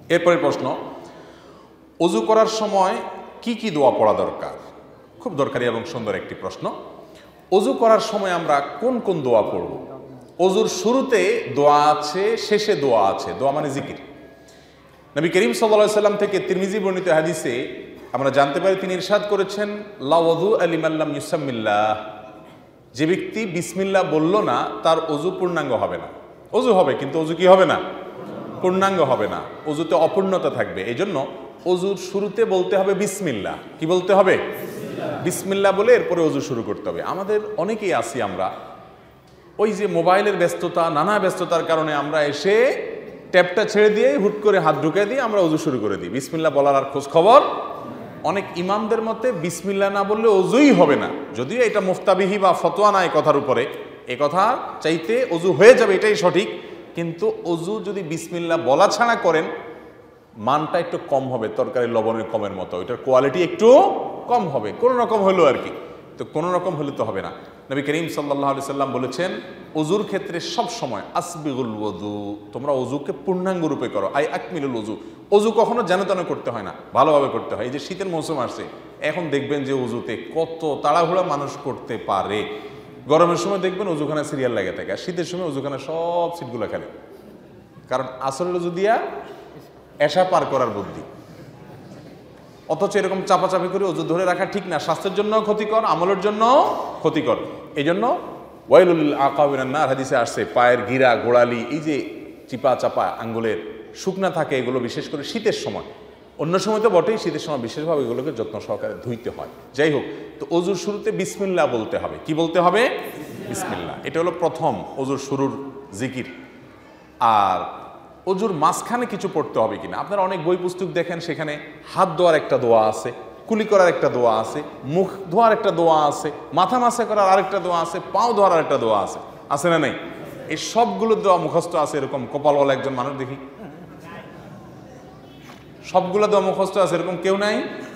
এরপরের প্রশ্ন, ওযু করার সময় কি কি দোয়া পড়া দরকার? খুব দরকারি এবং সুন্দর একটি প্রশ্ন। ওযু করার সময় আমরা কোন কোন দোয়া পড়ব? ওযুর শুরুতে দোয়া আছে, শেষে দোয়া আছে। দোয়া মানে জিকির। নবী করিম সাল্লাল্লাহু আলাইহি সাল্লাম থেকে তিরমিজি বর্ণিত হাদিসে আমরা জানতে পারি, তিনি ইরশাদ করেছেন, লা ওযু লিমান লাম ইউসাম্মিল্লাহ। যে ব্যক্তি বিসমিল্লাহ বলল না, তার ওযু পূর্ণাঙ্গ হবে না। ওযু হবে, কিন্তু ওযু কি হবে না? পূর্ণাঙ্গ হবে না, ওযুতে অপূর্ণতা থাকবে। এই জন্য ওযুর শুরুতে বলতে হবে বিসমিল্লাহ। কি বলতে হবে? বিসমিল্লাহ বলে এরপরে ওযু শুরু করতে হবে। আমাদের অনেকেই আছি, আমরা ওই যে মোবাইলের ব্যস্ততা, নানা ব্যস্ততার কারণে আমরা এসে ট্যাপটা ছেড়ে দিয়ে হুট করে হাত ঢুকে দিয়ে আমরা ওযু শুরু করে দিই। বিসমিল্লাহ বলার আর খোঁজ খবর। অনেক ইমামদের মতে বিসমিল্লাহ না বললে ওযুই হবে না। যদিও এটা মুফতাবিহি বা ফতোয়া না এই কথার উপরে, এ কথা চাইতে ওযু হয়ে যাবে এটাই সঠিক, কিন্তু ওযু যদি বিসমিল্লাহ বলা ছাড়া করেন, মানটা একটু কম হবে, তরকারি লবণের কমের মতো, এটার কোয়ালিটি একটু কম হবে, কোনো রকম হলো আর কি। তো কোনো রকম হলে তো হবে না। নবী করিম সাল্লাল্লাহু আলাইহি সাল্লাম বলেছেন, ওযুর ক্ষেত্রে সব সময় আসবিগুল ওযু, তোমরা ওযুকে পূর্ণাঙ্গ রূপে করো। আই আকমিলুল ওযু। ওযু কখনো যেন তেন করতে হয় না, ভালোভাবে করতে হয়। এই যে শীতের মৌসুম আসছে, এখন দেখবেন যে ওযুতে কত তাড়াহুড়া মানুষ করতে পারে। গরমের সময় দেখবেন ওযুখানা সিরিয়াল লাগে থাকে, আর শীতের সময় ওযুখানা সব সিটগুলো খালি, কারণ আসরের ওযু দিয়া এশা পার করার বুদ্ধি। অথচ এরকম চাপাচাপি করে ওযু ধরে রাখা ঠিক না, স্বাস্থ্যের জন্য ক্ষতিকর, আমলের জন্য ক্ষতিকর। এই জন্য ওয়াইলুল আকাবিনান নার হাদিসে আসছে, পায়ের গিরা, গোড়ালি, এই যে চিপা চাপা আঙ্গুলের শুকনা থাকে, এগুলো বিশেষ করে শীতের সময়, অন্য সময় তো বটেই, শীতের সময় বিশেষভাবে এগুলোকে যত্ন সহকারে ধুইতে হয়। যাই হোক, তো ওযুর শুরুতে বিসমিল্লাহ বলতে হবে। কি বলতে হবে? বিসমিল্লাহ। এটা হলো প্রথম ওযুর শুরুর জিকির। আর ওযুর মাঝখানে কিছু পড়তে হবে কিনা, আপনারা অনেক বই পুস্তক দেখেন, সেখানে হাত ধোয়ার একটা দোয়া আছে, কুলি করার একটা দোয়া আছে, মুখ ধোয়ার একটা দোয়া আছে, মাথা মাসা করার আরেকটা দোয়া আছে, পাও ধোয়ার আরেকটা দোয়া আছে। আছে না নাই? এই সবগুলো দোয়া মুখস্থ আছে, এরকম কপালওয়ালা একজন মানুষ দেখি, সবগুলো দোয়া মুখস্থ আছে, এরকম কেউ নাই?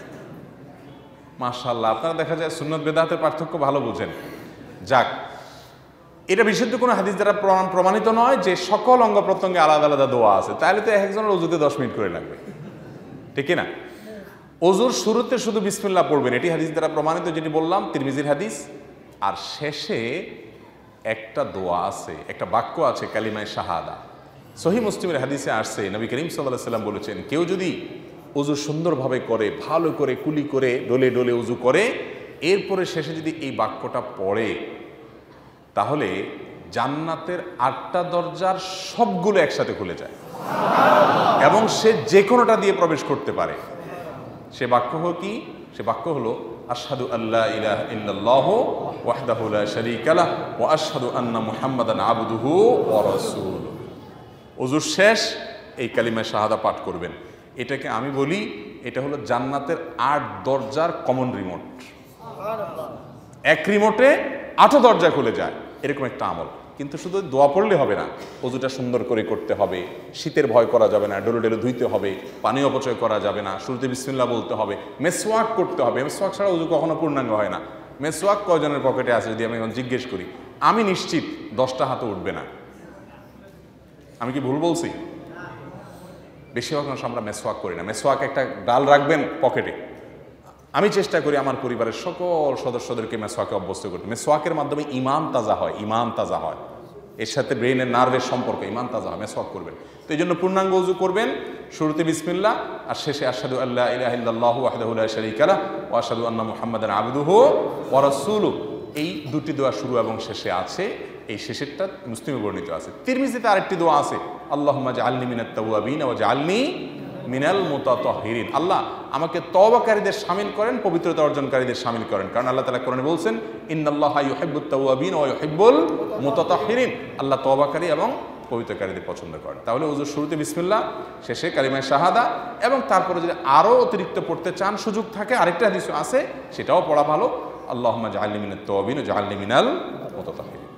মাশাআল্লাহ, আপনারা দেখা যায় সুন্নত বেদাতের পার্থক্য ভালো বুঝেন। যাক, এটা বিশুদ্ধ কোনো হাদিস দ্বারা প্রমাণিত নয় যে সকল অঙ্গ প্রত্যঙ্গে আলাদা আলাদা দোয়া আছে, তাহলে তো একজনের ওযুতে 10 মিনিট করে লাগবে, ঠিক না? ওযুর শুরুতে শুধু বিসমিল্লাহ পড়বেন, এটি হাদিস দ্বারা প্রমাণিত, যেটি বললাম তিরমিজির হাদিস। আর শেষে একটা দোয়া আছে, একটা বাক্য আছে, কালিমায়ে শাহাদা। সহিহ মুসলিমের হাদিসে আসছে, নবী করিম সাল্লাল্লাহু আলাইহি সাল্লাম বলেছেন, কেউ যদি ওযু সুন্দরভাবে করে, ভালো করে কুলি করে, ডলে ডলে ওযু করে, এরপরে শেষে যদি এই বাক্যটা পড়ে, তাহলে জান্নাতের 8টা দরজার সবগুলো একসাথে খুলে যায় এবং সে যে কোনোটা দিয়ে প্রবেশ করতে পারে। সে বাক্য হলো কি? সে বাক্য হলো, আশহাদু আল্লা ইলাহা ইল্লাল্লাহু ওয়াহদাহু লা শারীকা লাহু ওয়া আশহাদু আন্না মুহাম্মাদান আবদুহু ওয়া রাসূলুহু। ওযুর শেষ এই কালিমা শাহাদা পাঠ করবেন। এটাকে আমি বলি, এটা হলো জান্নাতের 8 দরজার কমন রিমোট। এক রিমোটে 8 দরজা খুলে যায়, এরকম একটা আমল। কিন্তু শুধু দোয়া পড়লে হবে না, ওযুটা সুন্দর করে করতে হবে, শীতের ভয় করা যাবে না, ডলে ডলে ধুইতে হবে, পানি অপচয় করা যাবে না, শুরুতে বিসমিল্লাহ বলতে হবে, মেসওয়াক করতে হবে। মেসওয়াক ছাড়া ওযু কখনো পূর্ণাঙ্গ হয় না। মেসওয়াক কয়জনের পকেটে আছে যদি আমি এখন জিজ্ঞেস করি? আমি নিশ্চিত 10টা হাতে উঠবে না। আমি কি ভুল বলছি? বেশিরভাগ মানুষ আমরা মেসওয়াক করি না। মেসওয়াক একটা ডাল রাখবেন পকেটে। আমি চেষ্টা করি আমার পরিবারের সকল সদস্যদেরকে মেসওয়াকে অভ্যস্ত করতে। মেসওয়াকের মাধ্যমে ঈমান তাজা হয়, ঈমান তাজা হয়, এর সাথে ব্রেইনের নার্ভের সম্পর্ক, ঈমান তাজা হয়। মেসওয়াক করবেন। তো এই জন্য পূর্ণাঙ্গ ওযু করবেন, শুরুতে বিসমিল্লাহ আর শেষে আশহাদু আল্লা ইলাহা ইল্লাল্লাহু ওয়াহদাহু লা শারীকা লাহু ওয়া আশহাদু আন্না মুহাম্মাদান আবদুহু ওয়া রাসূলুহু। এই দুটি দোয়া শুরু এবং শেষে আছে। এই শেষেরটা মুসলিমে বর্ণিত আছে। তিরমিজিতে আরেকটি দোয়া আছে, আল্লাহুম্মা জাআলনি মিনাত তাওয়াবিন ওয়া জাআলনি মিনাল মুতাতাহহিরিন। আল্লাহ আমাকে তওবাকারীদের শামিল করেন, পবিত্রতা অর্জনকারীদের শামিল করেন। কারণ আল্লাহ তাআলা কোরআনে বলছেন, ইন্নাল্লাহা ইউহিব্বুত তাওয়াবিন ওয়া ইউহিব্বুল মুতাতাহহিরিন। আল্লাহ তওবাকারী এবং পবিত্রকারীদের পছন্দ করেন। তাহলে ওযুর শুরুতে বিসমিল্লাহ, শেষে কালিমায়ে শাহাদা, এবং তারপরে যদি আরও অতিরিক্ত পড়তে চান, সুযোগ থাকে, আরেকটা হাদিস আছে, সেটাও পড়া ভালো, আল্লাহুম্মা জাআলনি মিনাত তাওয়াবিন ওয়া জাআলনি মিনাল মুতাতাহহিরিন।